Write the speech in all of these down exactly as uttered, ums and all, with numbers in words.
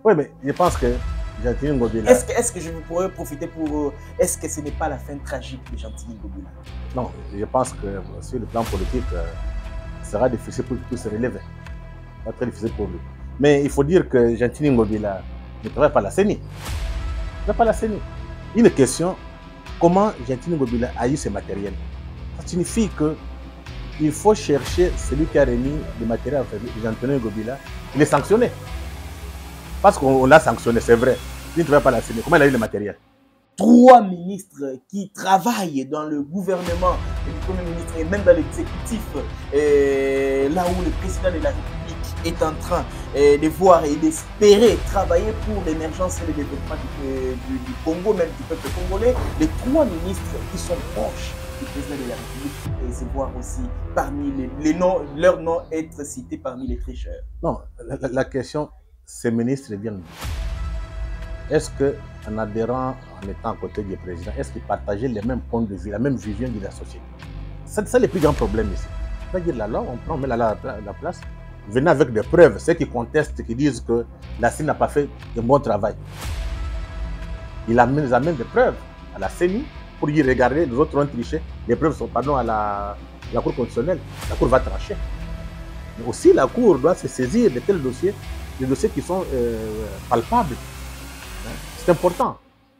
Oui, mais je pense que Gentili Ngobila... Est-ce que, est que je pourrais profiter pour... Est-ce que ce n'est pas la fin tragique de Gentili Ngobila? Non, je pense que sur le plan politique, euh, ce sera difficile pour qu'il se relever. Pas très difficile pour lui. Mais il faut dire que Gentili Ngobila ne travaille pas à la C E N I. Il ne travaille pas à la C E N I. Une question, comment Gentili Ngobila a eu ce matériel? Ça signifie que il faut chercher celui qui a remis le matériel à Gentili Ngobila, il est sanctionné. Parce qu'on l'a sanctionné, c'est vrai. Il ne travaille pas à la C E N I. Comment il a eu le matériel? Trois ministres qui travaillent dans le gouvernement, le Premier ministre et même dans l'exécutif, là où le président de la République est en train euh, de voir et d'espérer travailler pour l'émergence et le développement du, du, du Congo, même du peuple congolais, les trois ministres qui sont proches du président de la République et se voir aussi parmi les, les noms, leurs noms être cités parmi les tricheurs. Non, la, la question, ces ministres viennent. Est-ce qu'en adhérant, en étant à côté du président, est-ce qu'ils partageaient les mêmes points de vue, la même vision de la société? C'est ça le plus grand problème ici. C'est-à-dire la loi, on prend, on met la, la, la place, venez avec des preuves. Ceux qui contestent, qui disent que la C E N I n'a pas fait un bon travail. Ils amènent, ils amènent des preuves à la C E N I pour y regarder, les autres ont triché. Les preuves sont, pardon, à la, la Cour constitutionnelle. La Cour va trancher. Mais aussi, la Cour doit se saisir de tels dossiers, des dossiers qui sont euh, palpables. C'est important.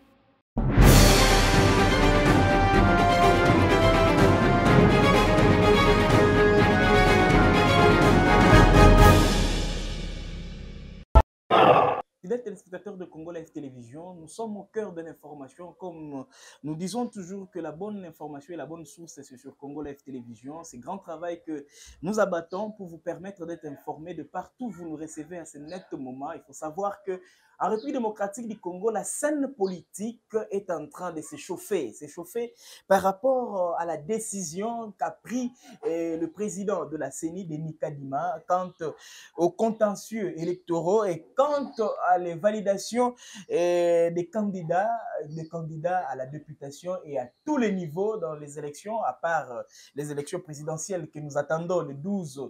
Fidèles téléspectateurs de Congo Live Télévision, nous sommes au cœur de l'information. Comme nous disons toujours que la bonne information et la bonne source, c'est sur Congo Live Télévision. C'est grand travail que nous abattons pour vous permettre d'être informés de partout où vous nous recevez à ce net moment. Il faut savoir que en République démocratique du Congo, la scène politique est en train de s'échauffer, s'échauffer par rapport à la décision qu'a pris eh, le président de la C E N I, Denis Kadima, quant aux contentieux électoraux et quant à les validations eh, des candidats, des candidats à la députation et à tous les niveaux dans les élections, à part les élections présidentielles que nous attendons le douze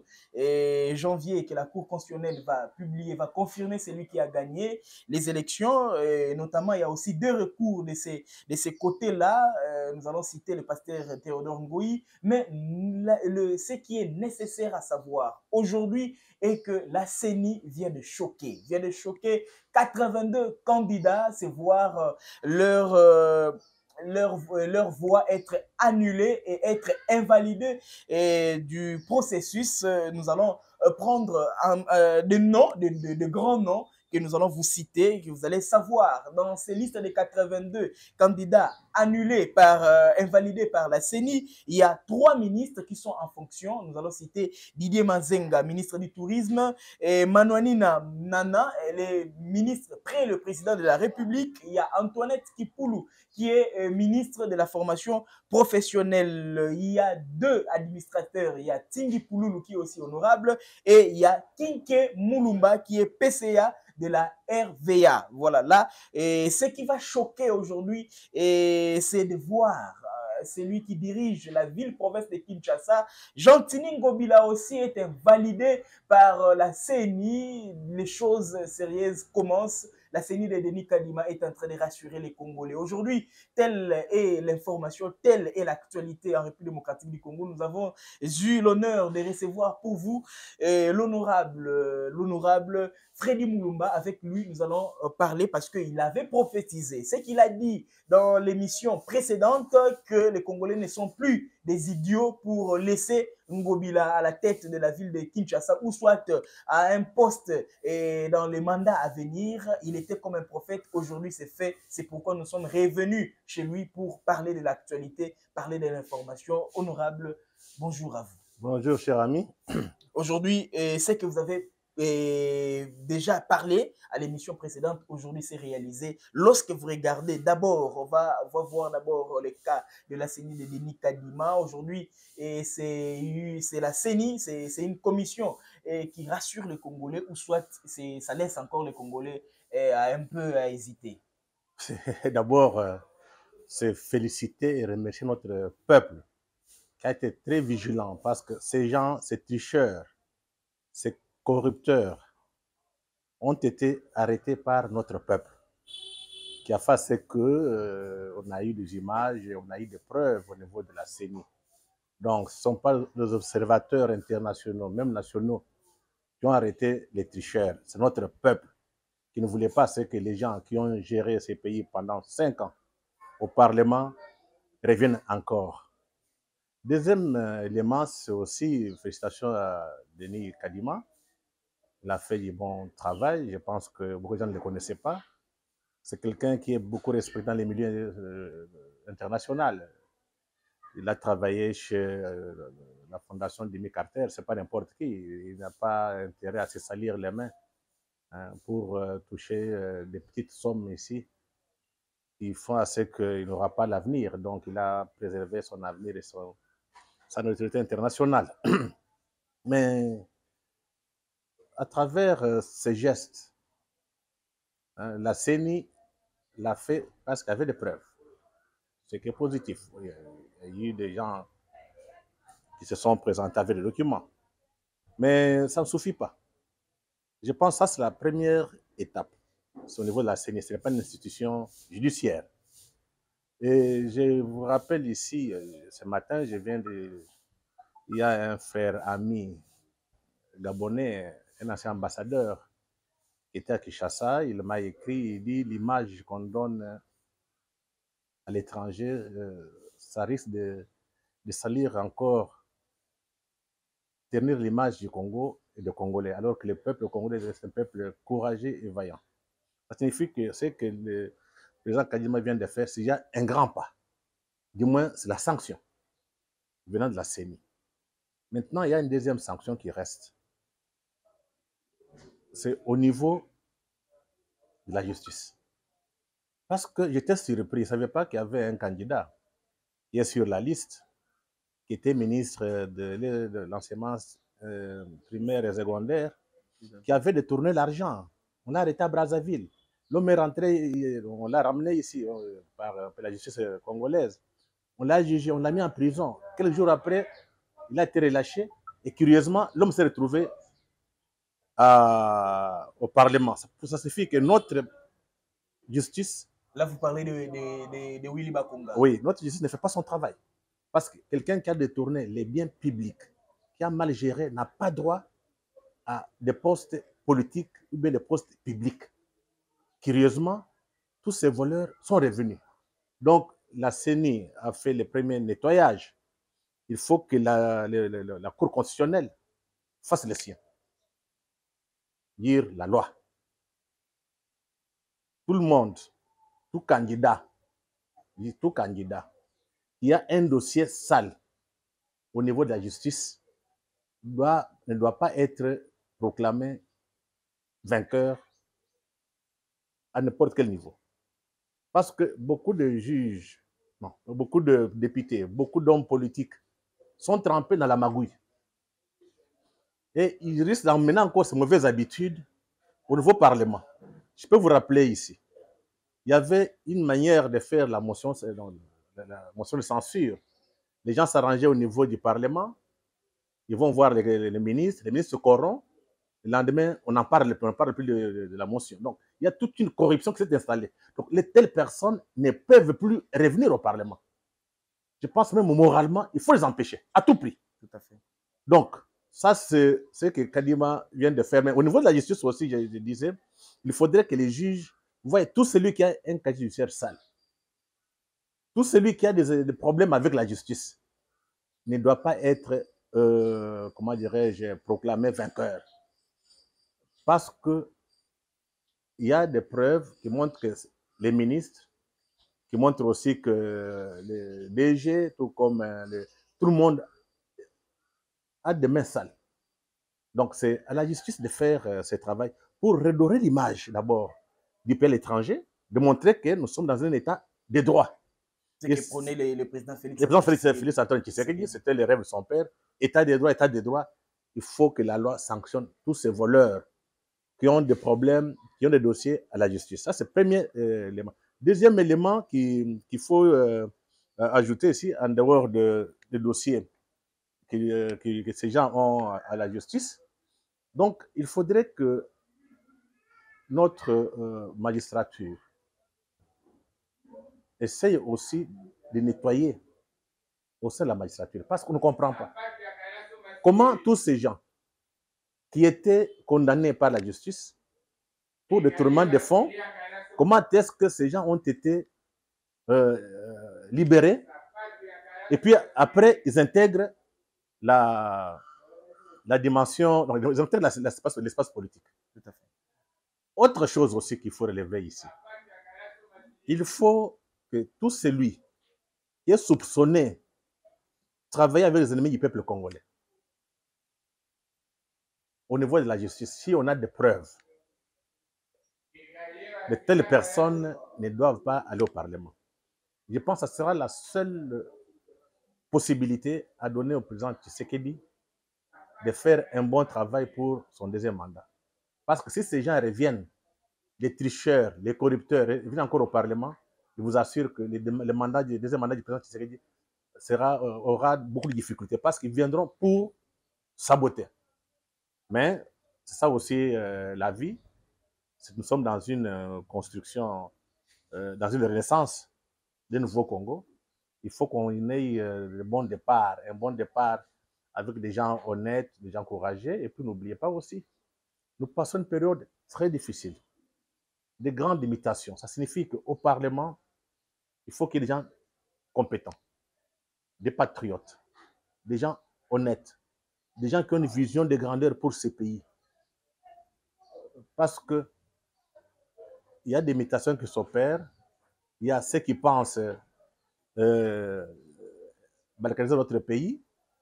janvier et que la Cour constitutionnelle va publier, va confirmer celui qui a gagné les élections, et notamment il y a aussi deux recours de ces, de ces côtés-là. Euh, nous allons citer le pasteur Théodore Ngoï, mais la, le, ce qui est nécessaire à savoir aujourd'hui est que la C E N I vient de choquer, vient de choquer quatre-vingt-deux candidats, c'est voir euh, leur... Euh, Leur, leur voix être annulée et être invalidée et du processus. Nous allons prendre un, euh, des noms, de, de, de grands noms que nous allons vous citer, que vous allez savoir. Dans ces listes de quatre-vingt-deux candidats annulés, par, euh, invalidés par la C E N I, il y a trois ministres qui sont en fonction. Nous allons citer Didier Mazenga, ministre du Tourisme, et Manouanina Nana, elle est ministre près le président de la République. Il y a Antoinette Kipoulou, qui est euh, ministre de la formation professionnelle. Il y a deux administrateurs. Il y a Tingi Pouloulou, qui est aussi honorable, et il y a Kinke Moulumba, qui est P C A de la R V A. Voilà, là, et ce qui va choquer aujourd'hui, c'est de voir euh, celui qui dirige la ville-province de Kinshasa, Gentili Ngobila aussi, est invalidé par euh, la C E N I. Les choses sérieuses commencent. La C E N I de Denis Kadima est en train de rassurer les Congolais. Aujourd'hui, telle est l'information, telle est l'actualité en République démocratique du Congo. Nous avons eu l'honneur de recevoir pour vous euh, l'honorable, euh, l'honorable Freddy Moulumba. Avec lui, nous allons euh, parler parce qu'il avait prophétisé. Ce qu'il a dit dans l'émission précédente, que les Congolais ne sont plus des idiots pour laisser Ngobila à la tête de la ville de Kinshasa ou soit à un poste et dans les mandats à venir. Il était comme un prophète. Aujourd'hui, c'est fait. C'est pourquoi nous sommes revenus chez lui pour parler de l'actualité, parler de l'information. Honorable, bonjour à vous. Bonjour, cher ami. Aujourd'hui, c'est que vous avez et déjà parlé à l'émission précédente, aujourd'hui c'est réalisé. Lorsque vous regardez, d'abord, on va, on va voir d'abord le cas de la C E N I de Denis Kadima. Aujourd'hui, c'est la C E N I, c'est une commission et qui rassure les Congolais, ou soit ça laisse encore les Congolais et, un peu à hésiter. D'abord, euh, c'est féliciter et remercier notre peuple qui a été très vigilant, parce que ces gens, ces tricheurs, ces corrupteurs ont été arrêtés par notre peuple, qui a fait ce que euh, on a eu des images, on a eu des preuves au niveau de la C E N I. Donc, ce ne sont pas les observateurs internationaux, même nationaux, qui ont arrêté les tricheurs. C'est notre peuple qui ne voulait pas ce que les gens qui ont géré ces pays pendant cinq ans au Parlement reviennent encore. Deuxième élément, c'est aussi, félicitations à Denis Kadima. Il a fait du bon travail. Je pense que beaucoup de gens ne le connaissaient pas. C'est quelqu'un qui est beaucoup respecté dans les milieux euh, internationaux. Il a travaillé chez euh, la fondation Jimmy Carter. Ce n'est pas n'importe qui. Il n'a pas intérêt à se salir les mains hein, pour euh, toucher euh, des petites sommes ici qui font à ce qu'il n'aura pas l'avenir. Donc, il a préservé son avenir et son, sa neutralité internationale. Mais à travers euh, ces gestes, hein, la C E N I l'a fait parce qu'il y avait des preuves, ce qui est positif. Il y a eu des gens qui se sont présentés avec des documents. Mais ça ne suffit pas. Je pense que ça, c'est la première étape. C'est au niveau de la C E N I, ce n'est pas une institution judiciaire. Et je vous rappelle ici, ce matin, je viens de... Il y a un frère ami gabonais, un ancien ambassadeur, qui était à Kinshasa. Il m'a écrit, il dit l'image qu'on donne à l'étranger, euh, ça risque de, de salir encore, ternir l'image du Congo et des Congolais, alors que le peuple congolais est un peuple courageux et vaillant. Ça signifie que ce que le président Kadima vient de faire, c'est déjà un grand pas. Du moins, c'est la sanction venant de la C E N I. Maintenant, il y a une deuxième sanction qui reste. C'est au niveau de la justice. Parce que j'étais surpris, je ne savais pas qu'il y avait un candidat qui est sur la liste, qui était ministre de l'enseignement euh, primaire et secondaire, qui avait détourné l'argent. On l'a arrêté à Brazzaville. L'homme est rentré, on l'a ramené ici par, par la justice congolaise. On l'a jugé, on l'a mis en prison. Quelques jours après, il a été relâché. Et curieusement, l'homme s'est retrouvé à, au Parlement. Ça, ça signifie que notre justice... Là, vous parlez de, de, de, de Willy Bakonga. Oui, notre justice ne fait pas son travail. Parce que quelqu'un qui a détourné les biens publics, qui a mal géré, n'a pas droit à des postes politiques ou bien des postes publics. Curieusement, tous ces voleurs sont revenus. Donc, la C E N I a fait le premier nettoyage. Il faut que la, la, la, la Cour constitutionnelle fasse le sien. Dire la loi. Tout le monde, tout candidat, tout candidat qui a un dossier sale au niveau de la justice doit, ne doit pas être proclamé vainqueur à n'importe quel niveau. Parce que beaucoup de juges, non, beaucoup de députés, beaucoup d'hommes politiques sont trempés dans la magouille. Et ils risquent d'emmener encore ces mauvaises habitudes au nouveau Parlement. Je peux vous rappeler ici, il y avait une manière de faire la motion, la motion de censure. Les gens s'arrangeaient au niveau du Parlement, ils vont voir les, les, les ministres, les ministres se corrompent, le lendemain, on n'en parle, on parle plus de, de, de la motion. Donc, il y a toute une corruption qui s'est installée. Donc, les telles personnes ne peuvent plus revenir au Parlement. Je pense même moralement, il faut les empêcher, à tout prix. Tout à fait. Donc, ça, c'est ce que Kadima vient de faire. Mais au niveau de la justice aussi, je, je disais, il faudrait que les juges voient tout celui qui a un casier judiciaire sale, tout celui qui a des, des problèmes avec la justice, ne doit pas être, euh, comment dirais-je, proclamé vainqueur. Parce que il y a des preuves qui montrent que les ministres, qui montrent aussi que les D G, tout comme les, tout le monde a des mains sales. Donc, c'est à la justice de faire euh, ce travail pour redorer l'image d'abord du pays étranger, de montrer que nous sommes dans un état de droit. C'est ce que prenait le, le président Félix. Le président Félix, Félix Antoine Tshisekedi, c'était le rêve de son père. État de droit, état de droit. Il faut que la loi sanctionne tous ces voleurs qui ont des problèmes, qui ont des dossiers à la justice. Ça, c'est le premier euh, élément. Deuxième élément qu'il qu'il faut euh, ajouter ici, en dehors de, de dossiers que, que, que ces gens ont à la justice. Donc, il faudrait que notre euh, magistrature essaye aussi de nettoyer au sein de la magistrature, parce qu'on ne comprend pas comment tous ces gens qui étaient condamnés par la justice pour détournement de fonds, comment est-ce que ces gens ont été euh, euh, libérés et puis après ils intègrent la, la dimension, donc, ils intègrent l'espace, l'espace politique. Tout à fait. Autre chose aussi qu'il faut relever ici, il faut que tout celui qui est soupçonné de travailler avec les ennemis du peuple congolais, au niveau de la justice, si on a des preuves, de telles personnes ne doivent pas aller au Parlement. Je pense que ce sera la seule possibilité à donner au président Tshisekedi de faire un bon travail pour son deuxième mandat. Parce que si ces gens reviennent, les tricheurs, les corrupteurs, reviennent encore au Parlement, je vous assure que le, le, mandat, le deuxième mandat du président Tshisekedi sera, euh, aura beaucoup de difficultés parce qu'ils viendront pour saboter. Mais c'est ça aussi euh, la vie. Nous sommes dans une euh, construction, euh, dans une renaissance du nouveau Congo. Il faut qu'on ait euh, le bon départ, un bon départ avec des gens honnêtes, des gens courageux. Et puis n'oubliez pas aussi, nous passons une période très difficile, de grandes limitations. Ça signifie qu'au Parlement, il faut qu'il y ait des gens compétents, des patriotes, des gens honnêtes, des gens qui ont une vision de grandeur pour ce pays. Parce que il y a des mutations qui s'opèrent, il y a ceux qui pensent euh, balkaniser notre pays.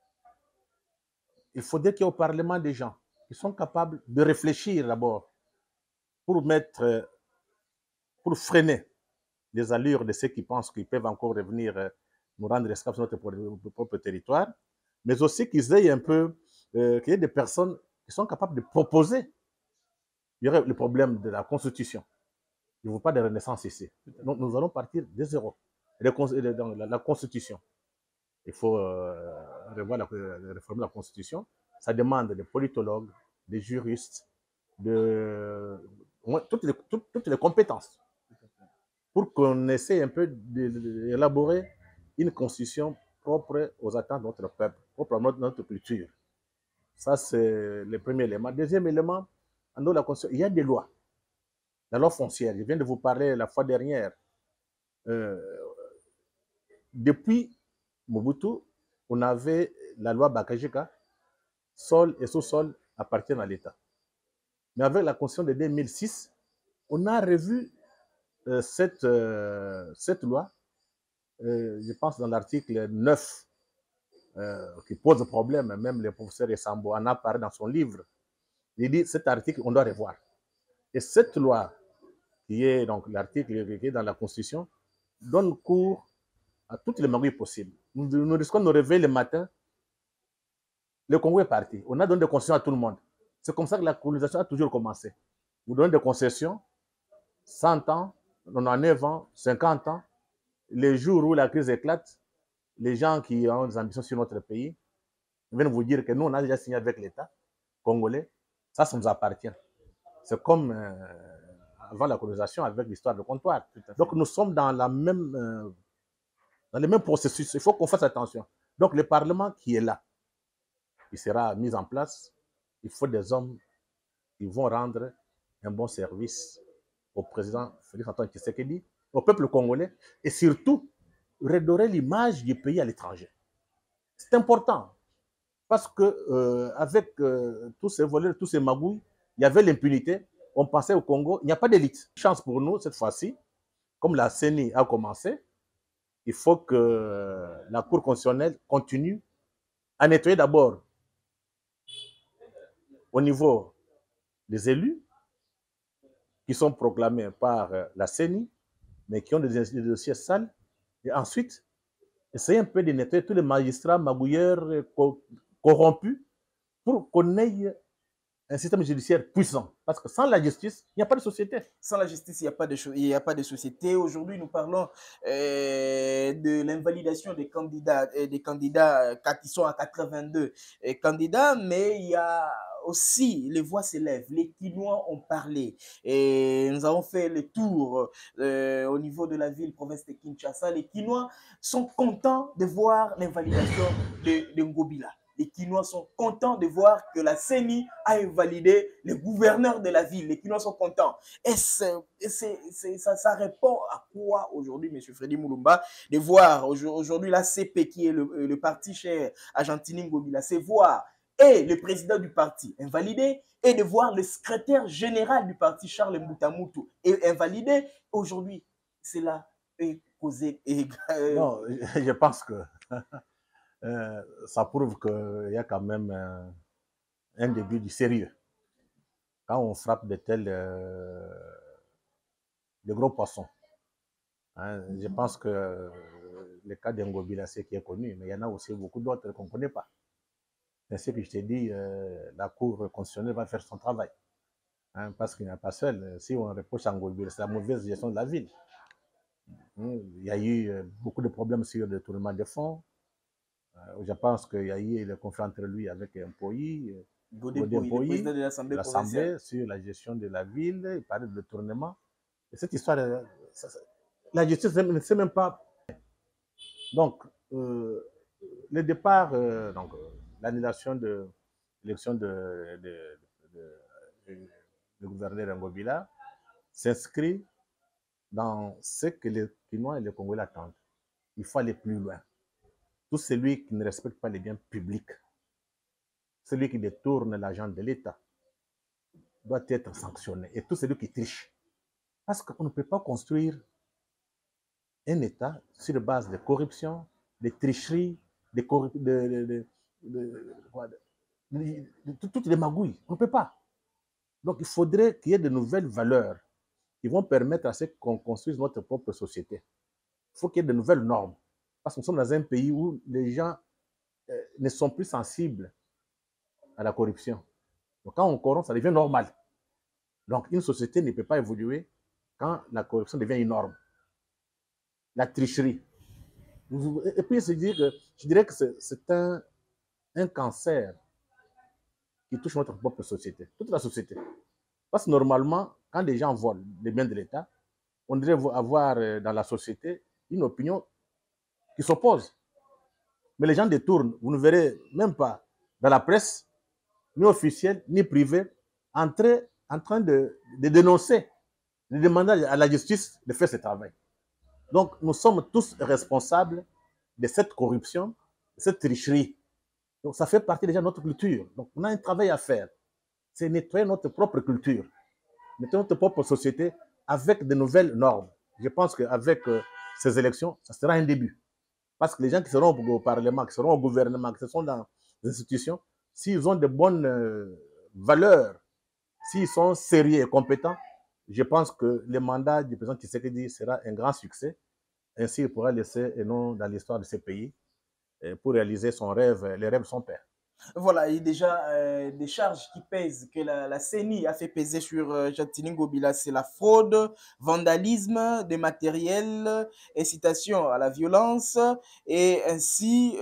Il faudrait qu'il y ait au Parlement des gens qui sont capables de réfléchir d'abord pour mettre, pour freiner les allures de ceux qui pensent qu'ils peuvent encore revenir nous rendre esclaves sur notre propre territoire, mais aussi qu'ils aient un peu, euh, qu'il y ait des personnes qui sont capables de proposer. Il y aurait le problème de la Constitution. Il ne faut pas de renaissance ici. Donc nous allons partir de zéro. Dans la Constitution. Il faut euh, revoir la, réformer la Constitution. Ça demande des politologues, des juristes, de, toutes, les, toutes, toutes les compétences pour qu'on essaie un peu d'élaborer une Constitution propre aux attentes de notre peuple, propre à notre culture. Ça, c'est le premier élément. Deuxième élément, dans la Constitution, il y a des lois. La loi foncière, je viens de vous parler la fois dernière. Euh, depuis Mobutu, on avait la loi Bakajika, sol et sous-sol appartiennent à l'État. Mais avec la Constitution de deux mille six, on a revu euh, cette, euh, cette loi, euh, je pense dans l'article neuf, euh, qui pose problème, même le professeur Essambo en a parlé dans son livre. Il dit cet article, on doit revoir. Et cette loi, qui est donc l'article qui est dans la Constitution, donne cours à toutes les magouilles possibles. Nous, nous risquons de nous réveiller le matin, le Congo est parti. On a donné des concessions à tout le monde. C'est comme ça que la colonisation a toujours commencé. Vous donnez des concessions, cent ans, quatre-vingt-dix-neuf ans, cinquante ans. Les jours où la crise éclate, les gens qui ont des ambitions sur notre pays viennent vous dire que nous, on a déjà signé avec l'État congolais. Ça, ça nous appartient. C'est comme euh, avant la colonisation avec l'histoire de comptoir. Donc, nous sommes dans, la même, euh, dans le même processus. Il faut qu'on fasse attention. Donc, le Parlement qui est là, il sera mis en place. Il faut des hommes qui vont rendre un bon service au président Félix Antoine Tshisekedi, au peuple congolais, et surtout redorer l'image du pays à l'étranger. C'est important, parce que euh, avec euh, tous ces voleurs, tous ces magouilles, il y avait l'impunité. On pensait au Congo, il n'y a pas d'élite. Chance pour nous, cette fois-ci, comme la C E N I a commencé, il faut que la Cour constitutionnelle continue à nettoyer d'abord au niveau des élus qui sont proclamés par la C E N I, mais qui ont des, des dossiers sales, et ensuite essayer un peu de nettoyer tous les magistrats magouilleurs corrompus pour qu'on ait un système judiciaire puissant. Parce que sans la justice, il n'y a pas de société. Sans la justice, il n'y a pas de, il y a pas de société. Aujourd'hui, nous parlons euh, de l'invalidation des candidats, euh, des candidats qui sont à quatre-vingt-deux euh, candidats, mais il y a aussi, les voix s'élèvent, les Kinois ont parlé. Et nous avons fait le tour euh, au niveau de la ville, province de Kinshasa. Les Kinois sont contents de voir l'invalidation de, de Ngobila. Les Kinois sont contents de voir que la C E N I a invalidé le gouverneur de la ville. Les Kinois sont contents. Et, c'est, c'est, c'est, ça, ça répond à quoi aujourd'hui, M. Freddy Mulumba, de voir aujourd'hui la C P, qui est le, le parti cher à Gentini Ngobila, c'est voir et le président du parti invalidé, et de voir le secrétaire général du parti, Charles Mbutamutu, invalidé. Aujourd'hui, cela est causé. Et, euh... Non, je pense que euh, ça prouve qu'il y a quand même euh, un début du sérieux. Quand on frappe de tels euh, de gros poissons. Hein, je pense que euh, le cas d'Ngobila, c'est qui est connu, mais il y en a aussi beaucoup d'autres qu'on ne connaît pas. C'est ce que je t'ai dit, euh, la Cour constitutionnelle va faire son travail. Hein, parce qu'il n'y a pas seul. Si on reproche à Ngobila, c'est la mauvaise gestion de la ville. Hein, il y a eu euh, beaucoup de problèmes sur le détournement des fonds. Euh, je pense qu'il y a eu le conflit entre lui avec un Poyi, Godé Poyi, le président de l'Assemblée provinciale, sur la gestion de la ville, il parlait de détournement. Et cette histoire, ça, ça, la justice ne sait même pas. Donc, euh, le départ, euh, donc l'annulation de l'élection de, de, de, de, de gouverneur Ngobila s'inscrit dans ce que les Kinois et les Congolais attendent. Il faut aller plus loin. Tout celui qui ne respecte pas les biens publics, celui qui détourne l'argent de l'État, doit être sanctionné. Et tout celui qui triche. Parce qu'on ne peut pas construire un État sur base de corruption, de tricherie, de, corrup... de, de, de, de, de, de toutes les magouilles. On ne peut pas. Donc il faudrait qu'il y ait de nouvelles valeurs qui vont permettre à ce qu'on construise notre propre société. Il faut qu'il y ait de nouvelles normes. Parce que nous sommes dans un pays où les gens euh, ne sont plus sensibles à la corruption. Donc quand on corrompt, ça devient normal. Donc une société ne peut pas évoluer quand la corruption devient une norme. La tricherie. Et puis je dirais que, je dirais que c'est un, un cancer qui touche notre propre société, toute la société. Parce que normalement, quand les gens volent les biens de l'État, on devrait avoir dans la société une opinion qui s'oppose. Mais les gens détournent. Vous ne verrez même pas dans la presse, ni officielle, ni privée, en train, en train de, de dénoncer, de demander à la justice de faire ce travail. Donc, nous sommes tous responsables de cette corruption, de cette tricherie. Donc, ça fait partie déjà de notre culture. Donc, on a un travail à faire. C'est nettoyer notre propre culture, nettoyer notre propre société avec de nouvelles normes. Je pense qu'avec euh, ces élections, ça sera un début. Parce que les gens qui seront au Parlement, qui seront au gouvernement, qui seront dans les institutions, s'ils ont de bonnes euh, valeurs, s'ils sont sérieux et compétents, je pense que le mandat du président Tshisekedi sera un grand succès. Ainsi, il pourra laisser un nom dans l'histoire de ce pays pour réaliser son rêve, les rêves de son père. Voilà, il y a déjà euh, des charges qui pèsent, que la, la C E N I a fait peser sur euh, Gentini Ngobila. C'est la fraude, vandalisme de matériel, incitation à la violence et ainsi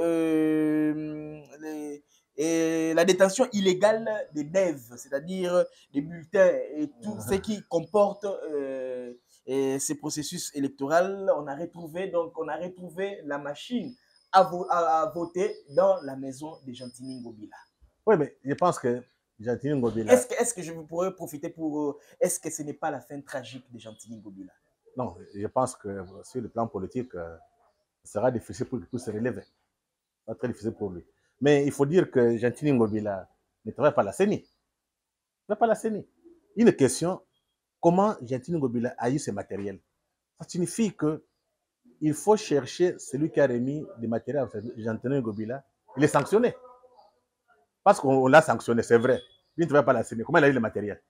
euh, les, et la détention illégale des D E V, c'est-à-dire des bulletins et tout ce qui comporte euh, et ces processus électoraux. On a retrouvé, donc, on a retrouvé la machine À, vo à, à voter dans la maison de Gentini Ngobila. Oui, mais je pense que Gentini Ngobila... Est-ce que, est-ce que je pourrais profiter pour... Est-ce que ce n'est pas la fin tragique de Gentini Ngobila? Non, je pense que sur le plan politique, euh, ce sera difficile pour qu'il puisse se relever. Ce sera très difficile pour lui. Mais il faut dire que Gentini Ngobila ne travaille pas à la C E N I. Il ne travaille pas à la C E N I. Une question, comment Gentini Ngobila a eu ce matériel? Ça signifie que il faut chercher celui qui a remis des matériels à Gentini Ngobila, il est sanctionné. Parce qu'on l'a sanctionné, c'est vrai. Il ne travaille pas à la C E N I. Comment il a eu le matériel?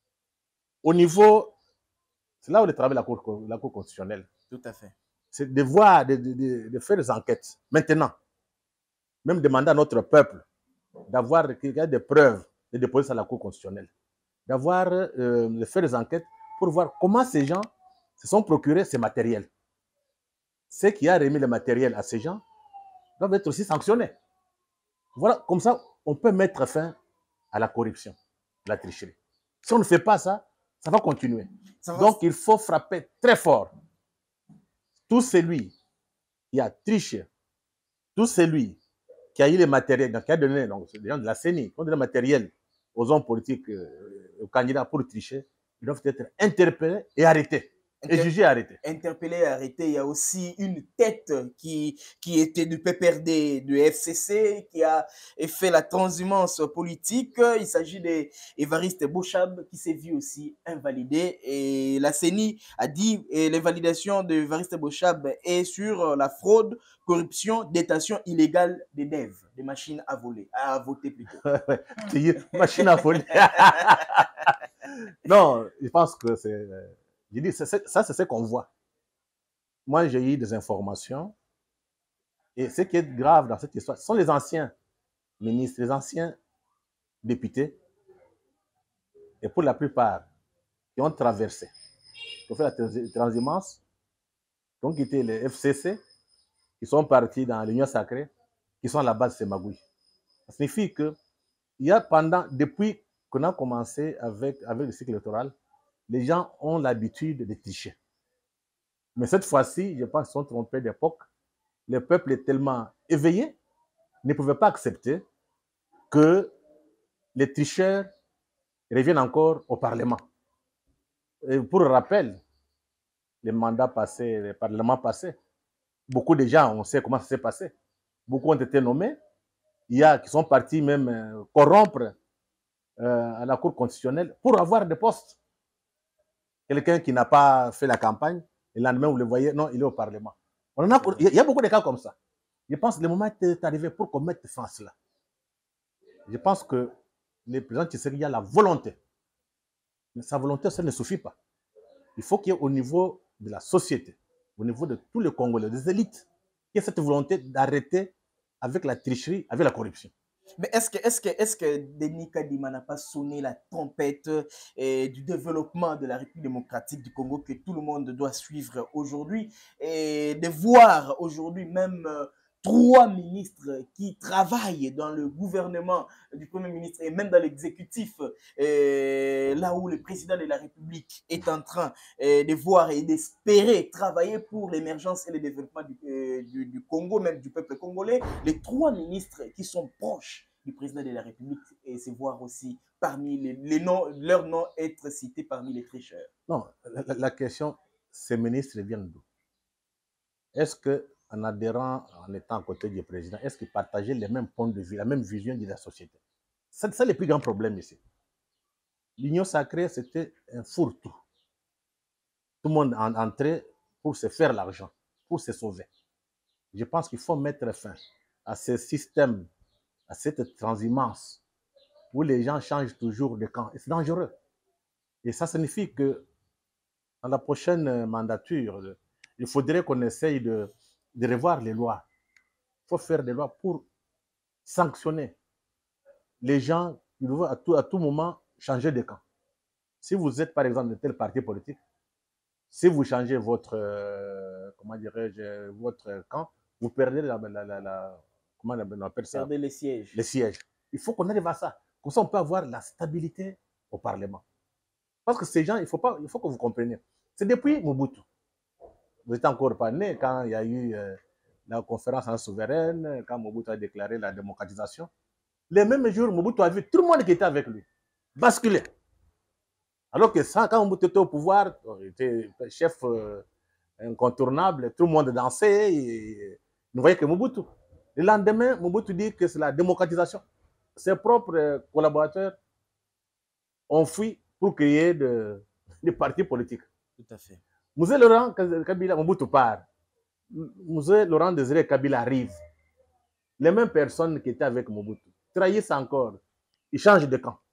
Au niveau, c'est là où il travaille la Cour, la Cour constitutionnelle. Tout à fait. C'est de voir, de, de, de faire des enquêtes. Maintenant, même demander à notre peuple d'avoir des preuves, de déposer ça à la Cour constitutionnelle, d'avoir, euh, de faire des enquêtes pour voir comment ces gens se sont procurés ces matériels. Ceux qui ont remis le matériel à ces gens doivent être aussi sanctionnés. Voilà, comme ça, on peut mettre fin à la corruption, à la tricherie. Si on ne fait pas ça, ça va continuer. Ça va... Donc, il faut frapper très fort. Tout celui qui a triché, tout celui qui a eu les matériels, donc qui a donné, donc, les gens de la C E N I, qui ont donné le matériel aux hommes politiques, euh, aux candidats pour tricher, ils doivent être interpellés et arrêtés. Et Inter jugé et arrêté. Interpellé et arrêté. Il y a aussi une tête qui, qui était du P P R D, du F C C, qui a fait la transhumance politique. Il s'agit d'Évariste Bochab qui s'est vu aussi invalidé. Et la C E N I a dit que l'invalidation d'Évariste Bochab est sur la fraude, corruption, détention illégale des D E V, des machines à voler, à voter plutôt. Machines à voler. Non, je pense que c'est... Je dis, ça, c'est ce qu'on voit. Moi, j'ai eu des informations. Et ce qui est grave dans cette histoire, ce sont les anciens ministres, les anciens députés, et pour la plupart, qui ont traversé, qui ont fait la transhumance, qui ont quitté le F C C, qui sont partis dans l'Union sacrée, qui sont à la base de ces magouilles. Ça signifie que, il y a pendant, depuis qu'on a commencé avec, avec le cycle électoral, les gens ont l'habitude de tricher. Mais cette fois-ci, je pense qu'ils sont trompés d'époque. Le peuple est tellement éveillé, ne pouvait pas accepter que les tricheurs reviennent encore au Parlement. Et pour rappel, les mandats passés, les parlements passés, beaucoup de gens, on sait comment ça s'est passé. Beaucoup ont été nommés. Il y a qui sont partis même euh, corrompre euh, à la Cour constitutionnelle pour avoir des postes. Quelqu'un qui n'a pas fait la campagne, et le lendemain, vous le voyez, non, il est au Parlement. On en a, il y a beaucoup de cas comme ça. Je pense que le moment est arrivé pour qu'on mette fin à cela. Je pense que le président Tshisekedi a la volonté. Mais sa volonté, ça ne suffit pas. Il faut qu'il y ait au niveau de la société, au niveau de tous les Congolais, des élites, qu'il y ait cette volonté d'arrêter avec la tricherie, avec la corruption. Mais est-ce que, est-ce que, est-ce que Denis Kadima n'a pas sonné la trompette eh, du développement de la République démocratique du Congo que tout le monde doit suivre aujourd'hui et de voir aujourd'hui même euh, trois ministres qui travaillent dans le gouvernement du Premier ministre et même dans l'exécutif, eh, là où le président de la République est en train eh, de voir et d'espérer travailler pour l'émergence et le développement du, eh, du, du Congo, même du peuple congolais, les trois ministres qui sont proches du président de la République et se voir aussi parmi les, les noms, leurs noms être cités parmi les tricheurs. Non, la, la question, ces ministres viennent d'où? Est-ce qu'en adhérant, en étant à côté du président, est-ce qu'ils partageaient les mêmes points de vue, la même vision de la société? C'est ça le plus grand problème ici. L'union sacrée, c'était un fourre-tout. Tout le monde en entrait pour se faire l'argent, pour se sauver. Je pense qu'il faut mettre fin à ce système, à cette transhumance où les gens changent toujours de camp. Et c'est dangereux. Et ça signifie que dans la prochaine mandature, il faudrait qu'on essaye de, de revoir les lois. Il faut faire des lois pour sanctionner les gens qui doivent à tout, à tout moment changer de camp. Si vous êtes par exemple de tel parti politique, si vous changez votre, euh, comment dirais-je, votre camp, vous perdez la, la, la, la comment on appelle ça? Perdez les sièges. Les sièges. Il faut qu'on arrive à ça. Comme ça, on peut avoir la stabilité au Parlement. Parce que ces gens, il faut, pas, il faut que vous compreniez. C'est depuis Mobutu. Vous n'êtes encore pas né quand il y a eu euh, la conférence en souveraine, quand Mobutu a déclaré la démocratisation. Les mêmes jours, Mobutu a vu tout le monde qui était avec lui basculer. Alors que ça, quand Mobutu était au pouvoir, il était chef euh, incontournable, tout le monde dansait, et ne voyait que Mobutu. Le lendemain, Mobutu dit que c'est la démocratisation. Ses propres collaborateurs ont fui pour créer de, des partis politiques. Tout à fait. Moussé Laurent Kabila, Mobutu part. Moussé Laurent Désiré Kabila arrive. Les mêmes personnes qui étaient avec Mobutu trahissent encore. Ils changent de camp.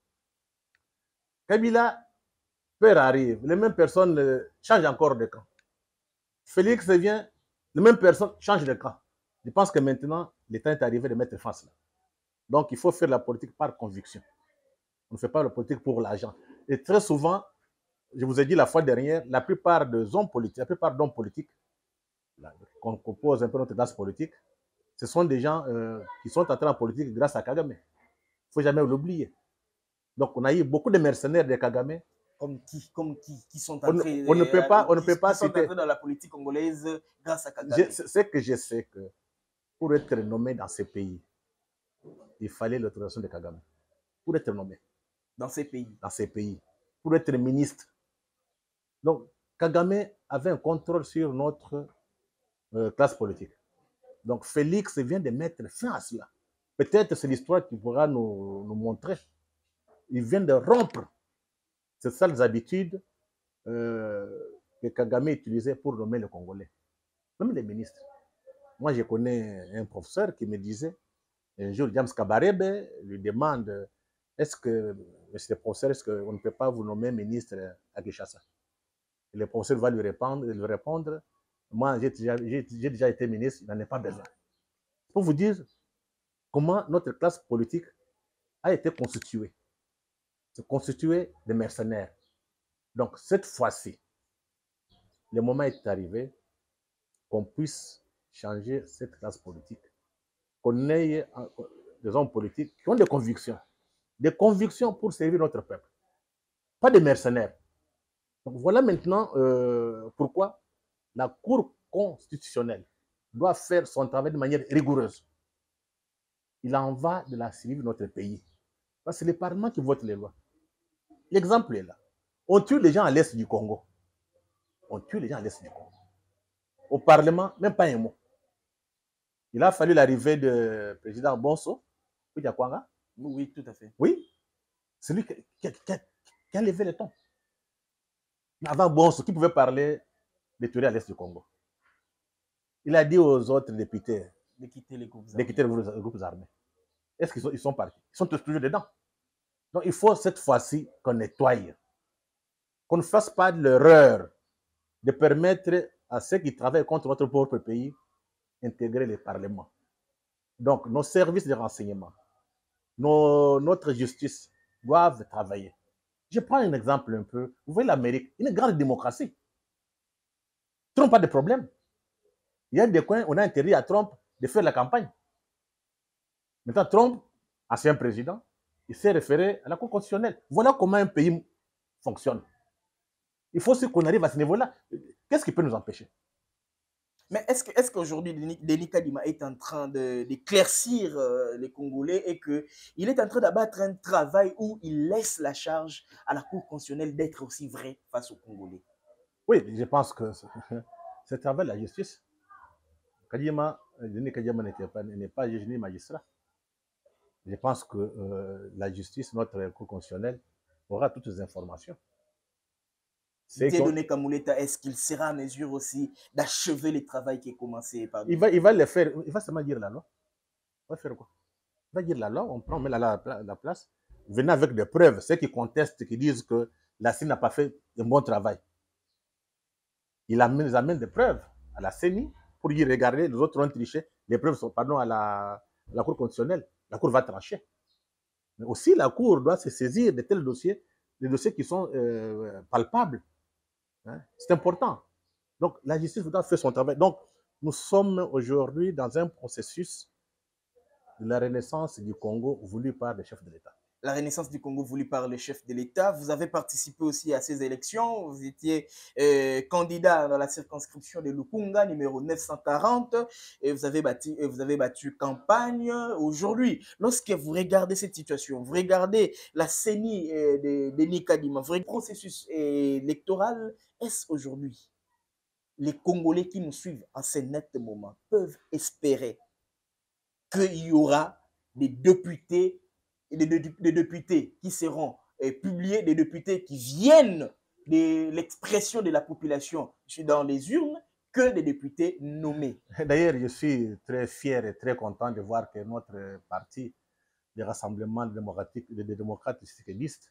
Kabila, père arrive. Les mêmes personnes changent encore de camp. Félix vient. Les mêmes personnes changent de camp. Je pense que maintenant, le temps est arrivé de mettre fin à cela. Donc, il faut faire la politique par conviction. On ne fait pas la politique pour l'argent. Et très souvent, je vous ai dit la fois dernière, la plupart des hommes politiques, la plupart d'hommes politiques, qu'on compose un peu notre classe politique, ce sont des gens euh, qui sont entrés en politique grâce à Kagame. Il ne faut jamais l'oublier. Donc, on a eu beaucoup de mercenaires de Kagame. Comme qui, comme qui, qui sont On, entrés, on ne peut pas, on ne qui, peut pas qui sont citer. entrés dans la politique congolaise grâce à Kagame. C'est que je sais que pour être nommé dans ces pays, il fallait l'autorisation de Kagame. Pour être nommé. Dans ces pays. Dans ces pays. Pour être ministre. Donc, Kagame avait un contrôle sur notre euh, classe politique. Donc, Félix vient de mettre fin à cela. Peut-être c'est l'histoire qui pourra nous, nous montrer. Il vient de rompre ces sales habitudes euh, que Kagame utilisait pour nommer les Congolais. Même les ministres. Moi, je connais un professeur qui me disait, un jour, James Kabarebe lui demande, est-ce que, monsieur le professeur, est-ce qu'on ne peut pas vous nommer ministre à Kinshasa? Et le professeur va lui répondre, lui répondre moi, j'ai déjà, déjà été ministre, il n'en est pas besoin. Pour vous dire comment notre classe politique a été constituée. C'est constitué de mercenaires. Donc, cette fois-ci, le moment est arrivé qu'on puisse changer cette classe politique, qu'on ait des hommes politiques qui ont des convictions, des convictions pour servir notre peuple, pas des mercenaires. Donc, voilà maintenant euh, pourquoi la Cour constitutionnelle doit faire son travail de manière rigoureuse. Il en va de la survie de notre pays. Parce que c'est le Parlement qui vote les lois. L'exemple est là. On tue les gens à l'est du Congo. On tue les gens à l'est du Congo. Au Parlement, même pas un mot. Il a fallu l'arrivée du président Bonso, oui, tout à fait. Oui, c'est lui qui, qui, qui, a, qui a levé le ton. Avant Bonso, qui pouvait parler de tuer à l'est du Congo? Il a dit aux autres députés de quitter les groupes armés. De quitter les groupes armés. Est-ce qu'ils sont, ils sont partis? Ils sont toujours dedans. Donc il faut cette fois-ci qu'on nettoie. Qu'on ne fasse pas de l'erreur de permettre à ceux qui travaillent contre notre propre pays d'intégrer le Parlement. Donc nos services de renseignement, nos, notre justice doivent travailler. Je prends un exemple un peu. Vous voyez l'Amérique, une grande démocratie. Trump n'a pas de problème. Il y a des coins, on a interdit à Trump de faire la campagne. Maintenant, Trump, ancien président, il s'est référé à la Cour constitutionnelle. Voilà comment un pays fonctionne. Il faut aussi qu'on arrive à ce niveau-là. Qu'est-ce qui peut nous empêcher? Mais est-ce que, est-ce qu'aujourd'hui, Denis Kadima est en train d'éclaircir de, euh, les Congolais et qu'il est en train d'abattre un travail où il laisse la charge à la Cour constitutionnelle d'être aussi vrai face aux Congolais? Oui, je pense que c'est travail de la justice. Kadima, Denis Kadima n'est pas, pas juge ni magistrat. Je pense que euh, la justice, notre Cour constitutionnelle, aura toutes les informations. Dieudonné Kamuleta, est-ce qu'il sera en mesure aussi d'achever le travail qui est commencé par il va, il va le faire, il va seulement dire la loi. Il va faire quoi? Il va dire la loi, on prend, on met la, la, la place. Venez avec des preuves. Ceux qui contestent, qui disent que la C E N I n'a pas fait un bon travail. Il amène, ils amènent des preuves à la C E N I pour y regarder, les autres ont triché. Les preuves sont, pardon, à la, à la Cour constitutionnelle. La Cour va trancher. Mais aussi, la Cour doit se saisir de tels dossiers, des dossiers qui sont euh, palpables. Hein? C'est important. Donc, la justice doit faire son travail. Donc, nous sommes aujourd'hui dans un processus de la renaissance du Congo voulu par les chefs de l'État. La renaissance du Congo voulue par le chef de l'État. Vous avez participé aussi à ces élections. Vous étiez euh, candidat dans la circonscription de Lukunga, numéro neuf cent quarante, et vous avez battu, vous avez battu campagne. Aujourd'hui, lorsque vous regardez cette situation, vous regardez la C E N I euh, de Denis Kadima, vous regardez le processus euh, électoral, est-ce aujourd'hui les Congolais qui nous suivent en ce net moment peuvent espérer qu'il y aura des députés et des, des, des députés qui seront euh, publiés, des députés qui viennent de l'expression de la population dans les urnes, que des députés nommés? D'ailleurs, je suis très fier et très content de voir que notre parti, le Rassemblement démocratique des démocrates cyclistes,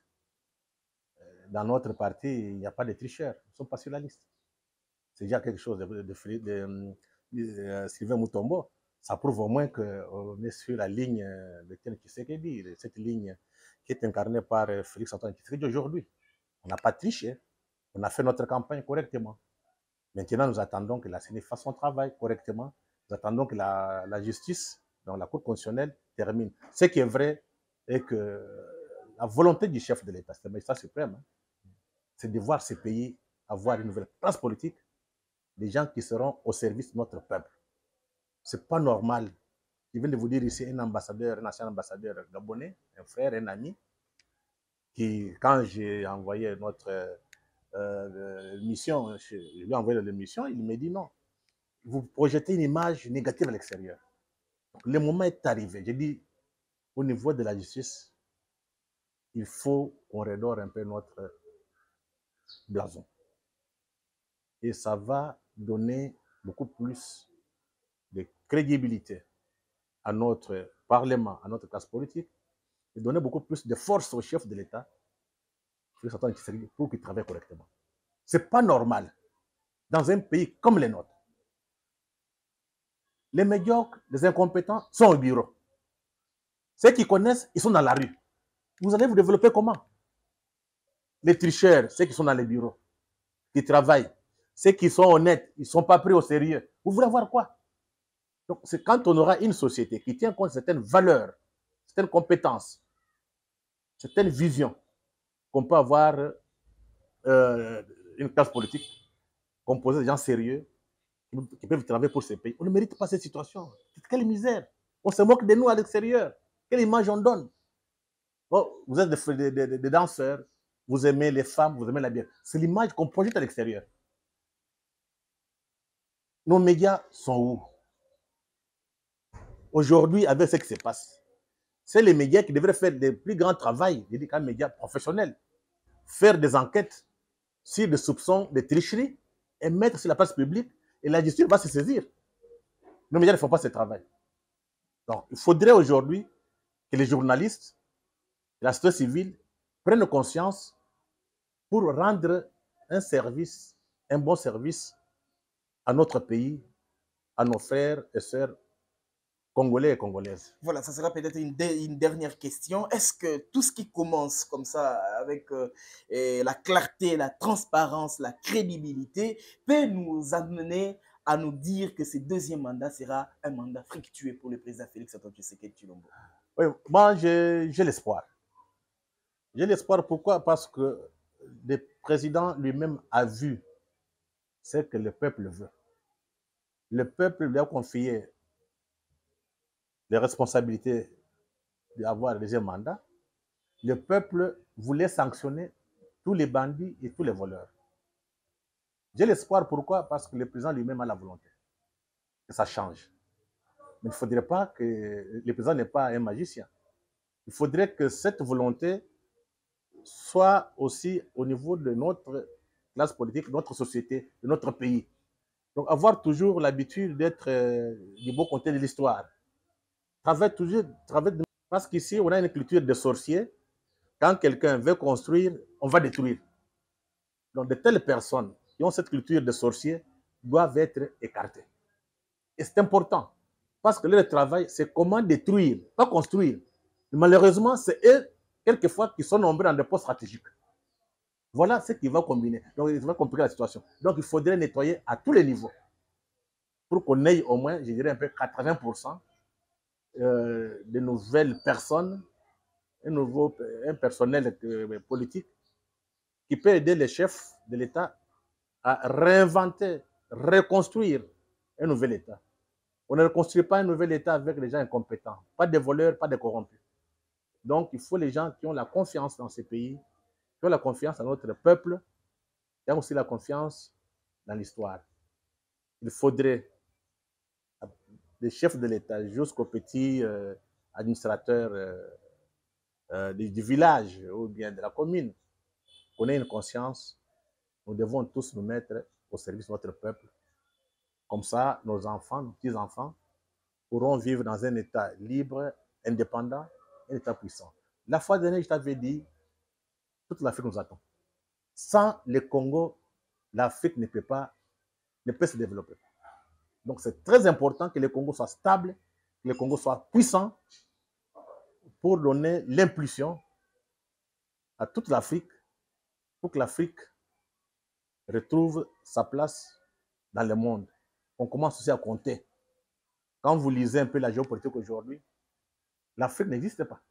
dans notre parti, il n'y a pas de tricheurs. Ils ne sont pas sur la liste. C'est déjà quelque chose de, de, de, de, de Sylvain Mutombo. Ça prouve au moins qu'on est sur la ligne de Etienne Tshisekedi, cette ligne qui est incarné par euh, Félix Antoine Tshisekedi aujourd'hui. On n'a pas triché, on a fait notre campagne correctement. Maintenant, nous attendons que la C E N I fasse son travail correctement. Nous attendons que la, la justice, donc la Cour constitutionnelle, termine. Ce qui est vrai est que la volonté du chef de l'État, c'est le magistrat suprême, hein, c'est de voir ce pays avoir une nouvelle classe politique, des gens qui seront au service de notre peuple. Ce n'est pas normal. Je viens de vous dire ici un ambassadeur, un ancien ambassadeur gabonais, un frère, un ami, qui, quand j'ai envoyé notre euh, mission, je lui ai envoyé la mission, il me dit non. Vous projetez une image négative à l'extérieur. Le moment est arrivé. J'ai dit, au niveau de la justice, il faut qu'on redore un peu notre blason. Et ça va donner beaucoup plus de crédibilité à notre Parlement, à notre classe politique, et donner beaucoup plus de force au chef de l'État pour qu'il travaille correctement. Ce n'est pas normal, dans un pays comme le nôtre. Les médiocres, les incompétents sont au bureau. Ceux qui connaissent, ils sont dans la rue. Vous allez vous développer comment? Les tricheurs, ceux qui sont dans les bureaux, qui travaillent, ceux qui sont honnêtes, ils ne sont pas pris au sérieux. Vous voulez voir quoi? Donc, c'est quand on aura une société qui tient compte de certaines valeurs, certaines compétences, certaines visions, qu'on peut avoir euh, une classe politique composée de gens sérieux qui peuvent travailler pour ces pays. On ne mérite pas cette situation. Quelle misère! On se moque de nous à l'extérieur. Quelle image on donne? Oh, vous êtes des, des, des, des danseurs, vous aimez les femmes, vous aimez la bière. C'est l'image qu'on projette à l'extérieur. Nos médias sont où? Aujourd'hui, avec ce qui se passe, c'est les médias qui devraient faire le plus grand travail, je dis quand même médias professionnels, faire des enquêtes sur des soupçons de tricherie et mettre sur la place publique et la justice va se saisir. Nos médias ne font pas ce travail. Donc, il faudrait aujourd'hui que les journalistes, la société civile prennent conscience pour rendre un service, un bon service à notre pays, à nos frères et sœurs congolais et congolaises. Voilà, ça sera peut-être une, une, dernière question. Est-ce que tout ce qui commence comme ça, avec euh, la clarté, la transparence, la crédibilité, peut nous amener à nous dire que ce deuxième mandat sera un mandat fructueux pour le président Félix Antoine Tshisekedi Tshilombo? Oui, moi, j'ai l'espoir. J'ai l'espoir, pourquoi? Parce que le président lui-même a vu ce que le peuple veut. Le peuple lui a confié les responsabilités d'avoir un deuxième mandat. Le peuple voulait sanctionner tous les bandits et tous les voleurs. J'ai l'espoir, pourquoi? Parce que le président lui-même a la volonté que ça change. Mais il ne faudrait pas que le président n'est pas un magicien. Il faudrait que cette volonté soit aussi au niveau de notre classe politique, de notre société, de notre pays. Donc avoir toujours l'habitude d'être euh, du beau côté de l'histoire. Travailler toujours, travailler de... Parce qu'ici, on a une culture de sorciers. Quand quelqu'un veut construire, on va détruire. Donc de telles personnes qui ont cette culture de sorciers doivent être écartées. Et c'est important. Parce que leur travail, c'est comment détruire, pas construire. Et malheureusement, c'est eux, quelquefois, qui sont nombreux dans des postes stratégiques. Voilà ce qui va combiner. Donc, il va compliquer la situation. Donc, il faudrait nettoyer à tous les niveaux pour qu'on ait au moins, je dirais, un peu quatre-vingts pour cent euh, de nouvelles personnes, un, nouveau, un personnel euh, politique qui peut aider les chefs de l'État à réinventer, reconstruire un nouvel État. On ne reconstruit pas un nouvel État avec les gens incompétents, pas de voleurs, pas de corrompus. Donc, il faut les gens qui ont la confiance dans ces pays, qui ont la confiance dans notre peuple, et aussi la confiance dans l'histoire. Il faudrait des chefs de l'État jusqu'aux petits euh, administrateurs euh, euh, du, du village ou bien de la commune, qu'on ait une conscience. Nous devons tous nous mettre au service de notre peuple. Comme ça, nos enfants, nos petits-enfants pourront vivre dans un État libre, indépendant, un État puissant. La fois dernière, je t'avais dit, toute l'Afrique nous attend. Sans le Congo, l'Afrique ne peut pas, ne peut se développer. Donc c'est très important que le Congo soit stable, que le Congo soit puissant pour donner l'impulsion à toute l'Afrique pour que l'Afrique retrouve sa place dans le monde. On commence aussi à compter. Quand vous lisez un peu la géopolitique aujourd'hui, l'Afrique n'existe pas.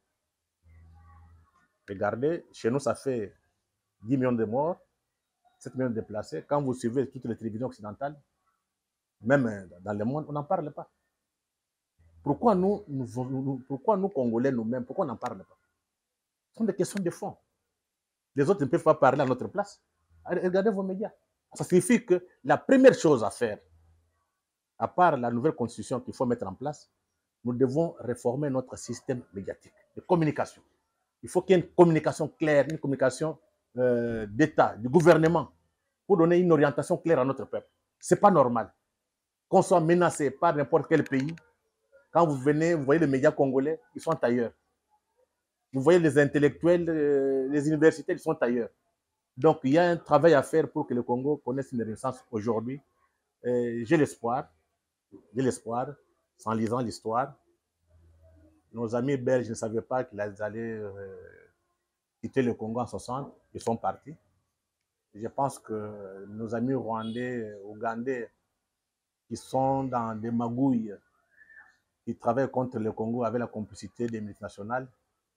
Regardez, chez nous, ça fait dix millions de morts, sept millions de déplacés. Quand vous suivez toutes les télévisions occidentales, même dans le monde, on n'en parle pas. Pourquoi nous, nous, nous, pourquoi nous Congolais nous-mêmes, pourquoi on n'en parle pas? Ce sont des questions de fond. Les autres ne peuvent pas parler à notre place. Regardez vos médias. Ça signifie que la première chose à faire, à part la nouvelle constitution qu'il faut mettre en place, nous devons réformer notre système médiatique de communication. Il faut qu'il y ait une communication claire, une communication euh, d'État, du gouvernement, pour donner une orientation claire à notre peuple. Ce n'est pas normal qu'on soit menacé par n'importe quel pays. Quand vous venez, vous voyez les médias congolais, ils sont ailleurs. Vous voyez les intellectuels, euh, les universités, ils sont ailleurs. Donc, il y a un travail à faire pour que le Congo connaisse une renaissance aujourd'hui. J'ai l'espoir, j'ai l'espoir, en lisant l'histoire. Nos amis belges ne savaient pas qu'ils allaient euh, quitter le Congo en soixante, ils sont partis. Je pense que nos amis rwandais, ougandais, qui sont dans des magouilles, qui travaillent contre le Congo avec la complicité des multinationales,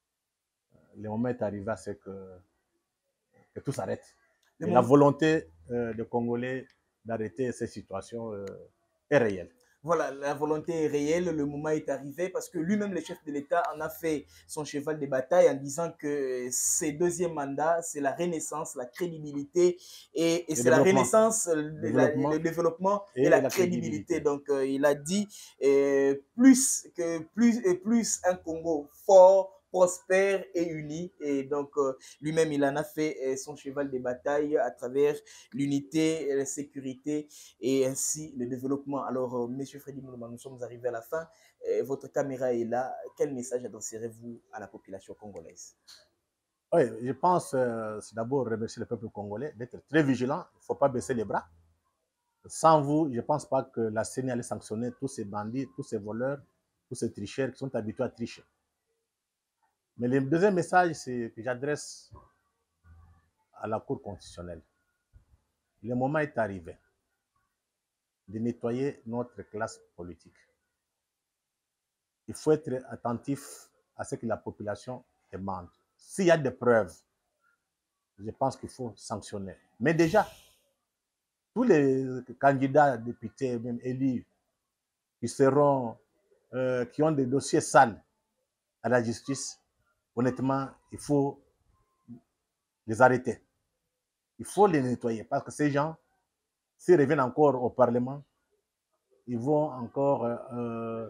le moment est arrivé à ce que, que tout s'arrête. Et la volonté euh, des Congolais d'arrêter ces situations euh, est réelle. Voilà, la volonté est réelle, le moment est arrivé parce que lui-même, le chef de l'État, en a fait son cheval de bataille en disant que ses deuxièmes mandats, c'est la renaissance, la crédibilité et, et c'est la renaissance, développement, la, le développement et, et la, la crédibilité. crédibilité. Donc, euh, il a dit euh, plus, que, plus, et plus un Congo fort, prospère et uni. Et donc, euh, lui-même, il en a fait euh, son cheval de bataille à travers l'unité, la sécurité et ainsi le développement. Alors, euh, Monsieur Freddy Mulumba, nous sommes arrivés à la fin. Euh, votre caméra est là. Quel message adresserez-vous à la population congolaise? Oui, je pense, euh, c'est d'abord remercier le peuple congolais d'être très vigilant. Il ne faut pas baisser les bras. Sans vous, je ne pense pas que la C E N I allait sanctionner tous ces bandits, tous ces voleurs, tous ces tricheurs qui sont habitués à tricher. Mais le deuxième message, c'est que j'adresse à la Cour constitutionnelle. Le moment est arrivé de nettoyer notre classe politique. Il faut être attentif à ce que la population demande. S'il y a des preuves, je pense qu'il faut sanctionner. Mais déjà, tous les candidats, députés, même élus, qui seront, euh, qui ont des dossiers sales à la justice, honnêtement, il faut les arrêter. Il faut les nettoyer parce que ces gens, s'ils reviennent encore au Parlement, ils vont encore euh,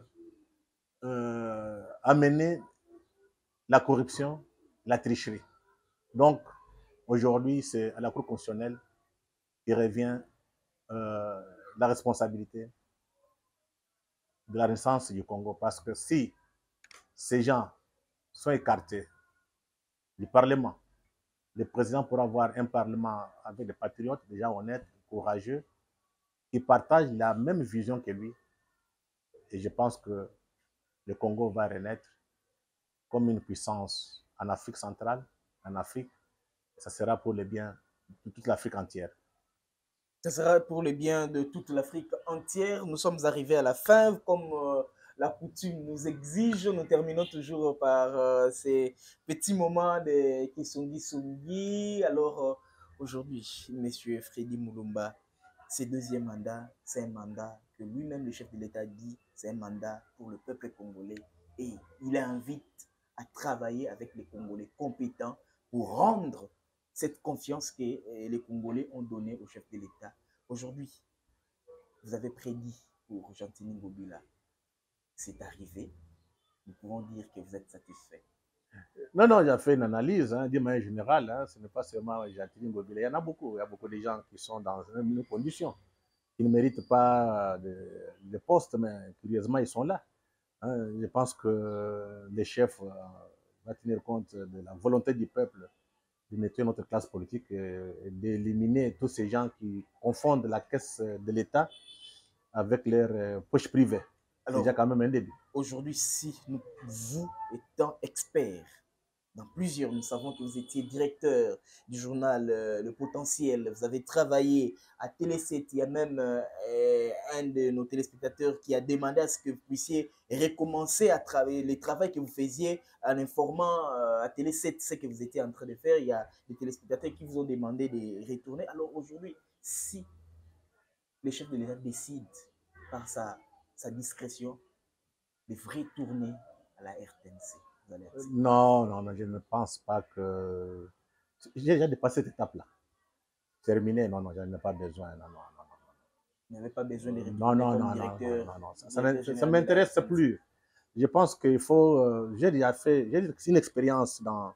euh, amener la corruption, la tricherie. Donc, aujourd'hui, c'est à la Cour constitutionnelle qu'il revient euh, la responsabilité de la renaissance du Congo. Parce que si ces gens sont écartés du Parlement, le président pourra avoir un Parlement avec des patriotes, des gens honnêtes, courageux, qui partagent la même vision que lui. Et je pense que le Congo va renaître comme une puissance en Afrique centrale, en Afrique. Ça sera pour le bien de toute l'Afrique entière. Ce sera pour le bien de toute l'Afrique entière. Nous sommes arrivés à la fin, comme euh, la coutume nous exige. Nous terminons toujours par euh, ces petits moments de Kisongi-Songi. Alors, euh, aujourd'hui, Monsieur Freddy Mulumba, ses deuxième mandat, c'est un mandat que lui-même, le chef de l'État, dit, c'est un mandat pour le peuple congolais. Et il invite à travailler avec les Congolais compétents pour rendre cette confiance que les Congolais ont donnée au chef de l'État. Aujourd'hui, vous avez prédit pour Gentini Ngobila. C'est arrivé. Nous pouvons dire que vous êtes satisfait. Non, non, j'ai fait une analyse, hein, d'une manière générale. Hein, ce n'est pas seulement Gentini Ngobila. Il y en a beaucoup. Il y a beaucoup de gens qui sont dans les mêmes conditions, qui ne méritent pas de, de postes, mais curieusement, ils sont là. Hein, je pense que les chefs euh, vont tenir compte de la volonté du peuple de nettoyer notre classe politique et d'éliminer tous ces gens qui confondent la caisse de l'État avec leurs poches privées. C'est déjà quand même un début. Aujourd'hui, si nous, vous étant expert dans plusieurs. Nous savons que vous étiez directeur du journal euh, Le Potentiel. Vous avez travaillé à Télé sept. Il y a même euh, un de nos téléspectateurs qui a demandé à ce que vous puissiez recommencer à travailler, le travail que vous faisiez en informant euh, à Télé sept ce que vous étiez en train de faire. Il y a des téléspectateurs qui vous ont demandé de retourner. Alors aujourd'hui, si le chef de l'État décide par sa, sa discrétion de retourner à la R T N C, vous allez accepter? Non, non, non, je ne pense pas que... J'ai déjà dépassé cette étape-là. Terminé, non, non, je n'en ai pas besoin. Non, non, non, non. Vous n'avez pas besoin de Non, retourner non, comme non, non, directeur. non, non, non. Ça, directeur ça ne général de la m'intéresse R T N C. plus. Je pense qu'il faut... euh, j'ai déjà fait... J'ai une expérience dans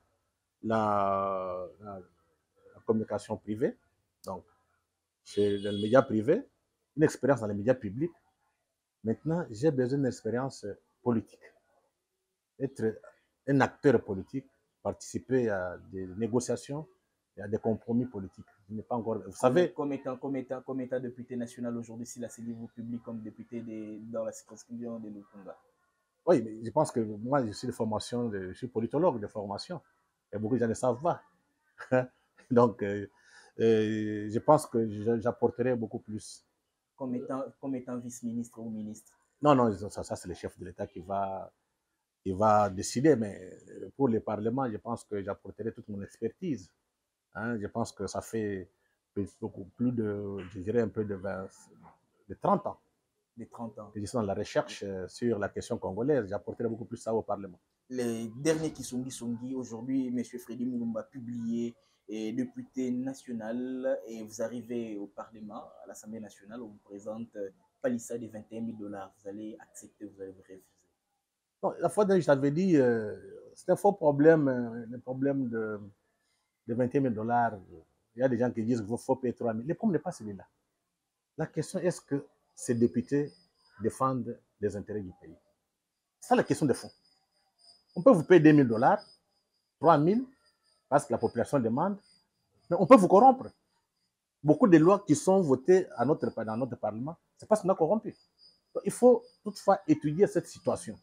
la, la, la communication privée, donc chez le média privé, une expérience dans les médias publics. Maintenant, j'ai besoin d'une expérience politique. Être un acteur politique, participer à des négociations et à des compromis politiques. Je n'ai pas encore... Vous savez... Comme étant, comme étant, comme étant député national aujourd'hui, si la C D I vous publie comme député de, dans la circonscription de Lukunga. Oui, mais je pense que moi, je suis de formation, de, je suis politologue de formation. Et beaucoup de gens ne savent pas. Donc, euh, euh, je pense que j'apporterai beaucoup plus. Comme étant, comme étant vice-ministre ou ministre? Non, non, ça, ça c'est le chef de l'État qui va, qui va décider. Mais pour le Parlement, je pense que j'apporterai toute mon expertise. Hein, je pense que ça fait beaucoup plus de, je dirais un peu de, vingt, de trente ans. De trente ans. Que je suis dans la recherche sur la question congolaise. J'apporterai beaucoup plus ça au Parlement. Les derniers Kisongi Songi, aujourd'hui, M. Freddy Moulumba a publié et député national et vous arrivez au Parlement, à l'Assemblée nationale, on vous présente Palissa de vingt et un mille dollars. Vous allez accepter, vous allez refuser? Non, la fois dernière, je t'avais dit, euh, c'est un faux problème, euh, le problème de, de vingt et un mille dollars. Il y a des gens qui disent qu'il faut payer trois mille. Le problème n'est pas celui-là. La question est, est-ce que ces députés défendent les intérêts du pays? C'est ça la question de fond. On peut vous payer deux mille dollars, trois mille, parce que la population demande, mais on peut vous corrompre. Beaucoup de lois qui sont votées à notre, dans notre Parlement, c'est parce qu'on a corrompu. Donc, il faut toutefois étudier cette situation.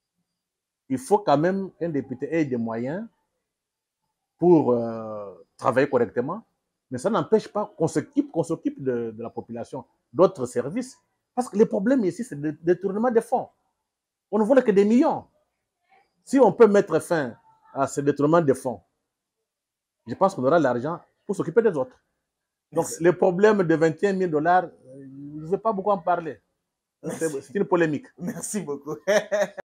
Il faut quand même qu'un député ait des moyens pour euh, travailler correctement, mais ça n'empêche pas qu'on s'occupe, qu'on s'occupe de, de la population, d'autres services, parce que le problème ici, c'est le détournement des fonds. On ne vole que des millions. Si on peut mettre fin à ce détournement des fonds, je pense qu'on aura l'argent pour s'occuper des autres. Donc, merci. Le problème de vingt et un mille dollars, je ne veux pas beaucoup en parler. C'est une polémique. Merci beaucoup.